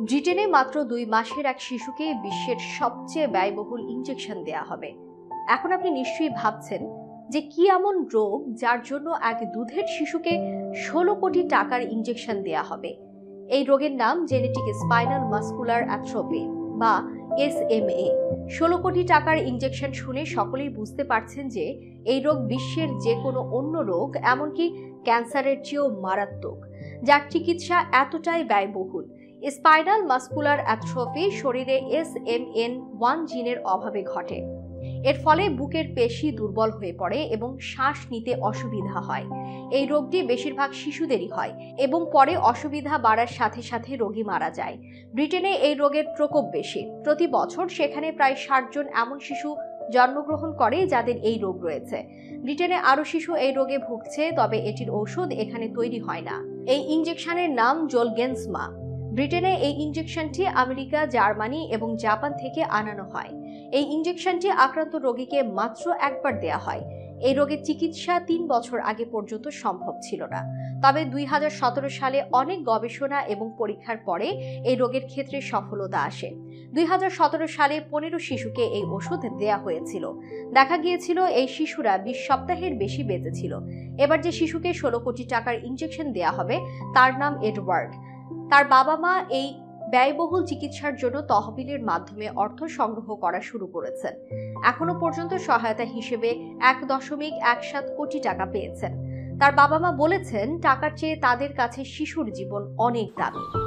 ব্রিটেনে মাত্র 2 মাসের এক শিশুকে বিশ্বের সবচেয়ে ব্যয়বহুল ইনজেকশন দেয়া হবে। এখন আপনি নিশ্চয়ই ভাবছেন যে কি এমন রোগ যার জন্য এক দুধের শিশুকে 16 কোটি টাকার ইনজেকশন দেয়া হবে। এই রোগের নাম জেনেটিক স্পাইনাল মাসকুলার অ্যাট্রোফি বা SMA। 16 কোটি টাকার ইনজেকশন শুনে সকলেই বুঝতে পারছেন যে এই রোগ বিশ্বের যে কোনো অন্য রোগ, এমনকি ক্যান্সারের চেয়েও মারাত্মক, যার চিকিৎসা এতটাই ব্যয়বহুল। স্পাইনাল মাসকুলার অ্যাট্রোফি শরীরে SMN1 জিনের অভাবে ঘটে। এর ফলে বুকের পেশি দুর্বল হয়ে পড়ে এবং শ্বাস নিতে অসুবিধা হয়। এই রোগটি বেশিরভাগ শিশুদেরই হয় এবং পরে অসুবিধা বাড়ার সাথে সাথে রোগী মারা যায়। ব্রিটেনে এই রোগের প্রকোপ বেশি। প্রতি বছর সেখানে প্রায় 60 জন এমন শিশু জন্মগ্রহণ করে যাদের এই রোগ রয়েছে। ব্রিটেনে আরও শিশু এই রোগে ভুগছে, তবে এটির ঔষধ এখানে তৈরি হয় না। এই ইনজেকশনের নাম জোলগেনসমা। ব্রিটেনে এই ইনজেকশনটি আমেরিকা, জার্মানি এবং জাপান থেকে আনানো হয়। এই ইনজেকশনটি আক্রান্ত রোগীকে মাত্র একবার দেয়া হয়। এই রোগের চিকিৎসা 3 বছর আগে পর্যন্ত সম্ভব ছিল না। তবে 2017 সালে অনেক গবেষণা এবং পরীক্ষার পরে এই রোগের ক্ষেত্রে সফলতা আসে। 2017 সালে 15 শিশুকে এই ওষুধ দেয়া হয়েছিল। দেখা গিয়েছিল এই শিশুরা 20 সপ্তাহের বেশি বেঁচে ছিল। এবার যে শিশুকে 16 কোটি টাকার ইনজেকশন দেয়া হবে তার নাম এডওয়ার্ড। তার বাবা মা এই ব্যয়বহুল চিকিৎসার জন্য তহবিলের মাধ্যমে অর্থ সংগ্রহ করা শুরু করেছেন। এখনো পর্যন্ত সহায়তা হিসেবে 1.17 কোটি টাকা পেয়েছেন। তার বাবা মা বলেছেন, টাকার চেয়ে তাদের কাছে শিশুর জীবন অনেক দামি।